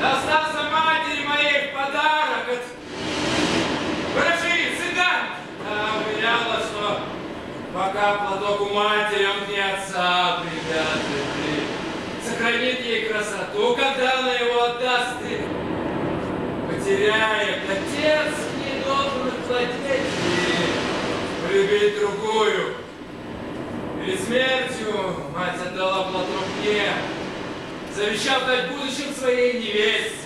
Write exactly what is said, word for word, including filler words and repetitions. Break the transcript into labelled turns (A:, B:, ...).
A: Достался матери моей в подарок от ворожи, цыганки. Она уверяла, что пока платок у матери, он не отца привязывает. Сохранит ей красоту, когда она его отдаст, и потеряет. Отец не должен отплатить и полюбить другую. Перед смертью мать отдала платок мне, завещав дать будущим своей невесте.